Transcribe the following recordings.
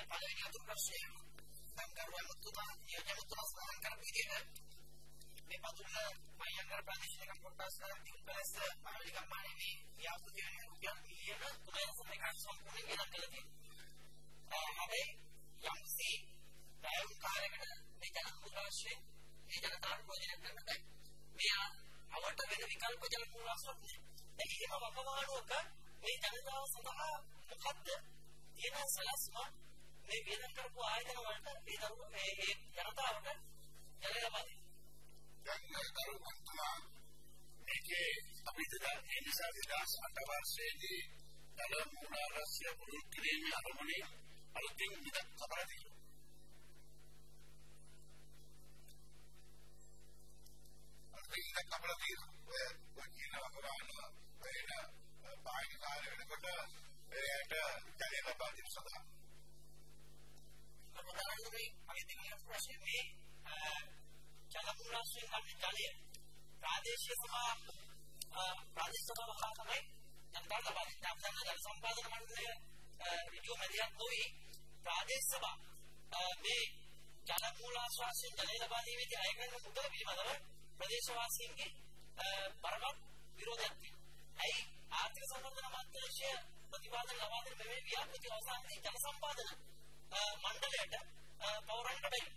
පළවෙනි අතුරු ප්‍රශ්නය සංකල්පතුමා නියෝජනතුමා සඳහන් කරපු විදිහට මේ පතුල මයංගල ප්‍රදේශයක කොටස් තිබුණාස් පාලි කම්මානේ මේ ව්‍යාපෘති වෙන රුපියල් මිලියන 3.1ක් සම්පූර්ණ ගෙනත් කියලා තියෙනවා. හැබැයි යම්සි පැය කාලයකට මේ ජනමුද්‍රාශ්‍රයෙන් මේ ජනතාවට ප්‍රයෝජන ගන්න බෑ. මෙයා අවට වෙන විකල්ප ජනමුද්‍රාශ්‍රයක් නෑ. එහෙම වකවානුවක මේ ජනතාව සඳහා මොකද්ද තියෙන සලස්ම මේ වේදන් කරපු ආයතන වලට මේ දරුවෝ මේ ජනතාවට ජනය ලබා දෙනවා. දැන් දරුවන්තුමා මේකේ අපිට දැන් ඒ නිසා 2008 වර්ෂයේදී ජනමුද්‍රාශ්‍රය පුරුදු කිරීමේ අරමුණේ අලුතින් විදක් කපලා තියෙනවා. ඉතින් කපලා තියෙනවා. ඔය කියනවා කරනවා වෙන බාහිර කාර්ය වෙනකොට එයාට ජනය ලබා දීම සඳහා අපේ අයිතිකම් ප්‍රශ්නේ ජනමුද්‍රාශ්‍රයෙන් ගන්න ජනය ප්‍රාදේශීය සභාව හා තමයි ජනතාවට ලබා දෙන්නේ. අපසන්න ජන සම්පාදන මණ්ඩලය ඍජුව මැදිහත් නොවි ප්‍රාදේශ සභාව මේ ජනමුද්‍රාශ්‍රයෙන් ජනය ලබා දීමේදී අය කරන මුදල පිළිබඳව ප්‍රදේශවාසීන්ගේ බරපතල විරෝධයක් තියෙනවා. ඇයි ආර්ථික සම්බන්ධන අමාත්‍යාංශය ප්‍රතිපාදන ලබා දෙන මේ ව්‍යාපෘති අවසානයේ ජන සම්පාදන මණ්ඩලයට පවරන්න බැරි.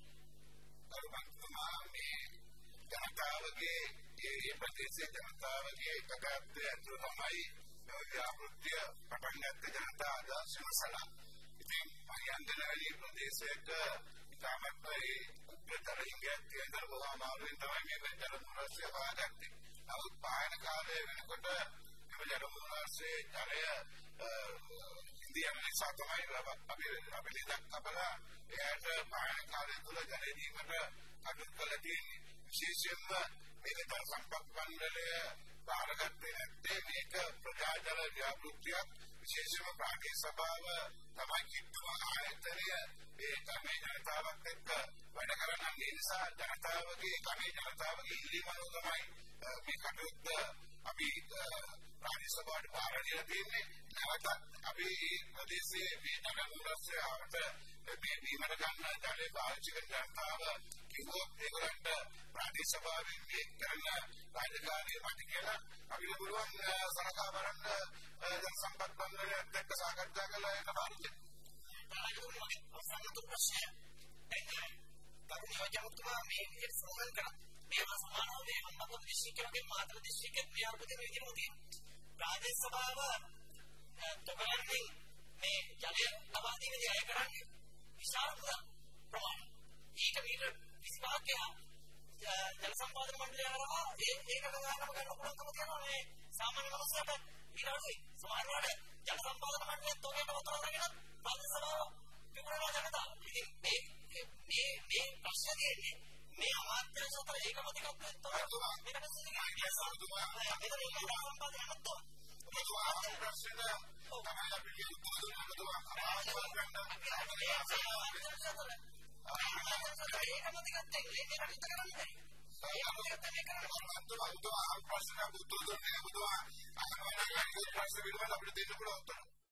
මේ ජනතාවගේ ඒ ප්‍රදේශයේ ජනතාවගේ එකගත්තු ඇතුළු තමයි ව්‍යාපෘතිය පටන් ගත්ත ජනතා ආදර්ශනසලා. ඉතින් මහින්දනවැලි ප්‍රදේශයක ඉතාමත් උප්‍රතරින්ගයක් තියෙන බොහෝ අමාරුවෙන් තමයි මේ ජනමුද්‍රාශ්‍රය හොයාගත්තේ. නමුත් පායන කාලය වෙනකොට මේ ජනමුද්‍රාශ්‍රයේ ජනය ඉන්දියානු නිසා තමයි අපි නිදක් කපලා එයාට පායන කාලය තුල ජනය දීමට කටයුතු කළා තියෙන්නේ. විශේෂයෙන්ම මේ ජන සම්පත් මණ්ඩලය බාරගත්තේ නැත්තේ මේක ප්‍රජාජන ව්‍යාපෘතියක්. විශේෂයෙන්ම ප්‍රාදේශ සභාව තමයි කිට්ටුව ආයතනය ඒ තමයි ජනතාවත් එක්ක වැඩ කරන්නේ. ඒ නිසා ජනතාවගේ කමේ ජනතාවගේ ඉල්ලීම අනුව තමයි මේ කටයුත්ත අපි ප්‍රාදේශ සභාවට බාර දීලා තියෙන්නේ. නැවතත් අපි ප්‍රදේශයේ මේ ජනමුද්‍රාශ්‍රයට මේ බීමට ගන්න ජනය පාවිච්චි කරන ජනතාව කිව්වොත් ඒගොල්ලන්ට ප්‍රාදේශ සභාවෙන් මේ කරන රාජකාරිය මත කියලා අපිට පුළුවන් සලකා බලන්න ජන සම්පත් මණ්ඩලයත් එක්ක සාකච්ඡා කරලා ඒක පාවිච්චි අවසානතු ප්‍රශ්නය තරුණ යෝජනතුමා මේ විදිහට සඳහන් කරා. මේවා සමානව මේ හම්බන්තොට දිස්ත්‍රික්කයේ මාතර දිස්ත්‍රික්කයේ ව්‍යාපෘති විදිහම තියෙනවා. ප්‍රාදේශ සභාව තොගලන්නේ මේ ජනය ලබා දීමේදී අය කරන්නේ විශාල ප්‍රමාණයක්. ඒක මීටර් 25ක ජන සම්පාදන මණ්ඩලය හරහා ඒකට ගන්නම ගන්න පුළුවන්කම තියෙනවා. මේ සාමාන්‍ය මනුස්සයට ඊට අඩුයි. සමහරවිට ජන සම්පාදන මණ්ඩලය තොගයට වතුර අරගෙන ප්‍රාදේශ සභාව පිටුරනවා ජනතාව. ඉතින් මේ ප්‍රශ්න තියෙන්නේ මේ අමාත්‍යාංශ අතර ඒකම ටිකක් තමයි මේකට සිදුවෙන්නේ. මෙතන ඒක සම්පාදනය නැත්තොත් ප්‍රශ්න තමයි අපි උත්තර දුන්නා. අපිට දෙන්න පුළුවන්.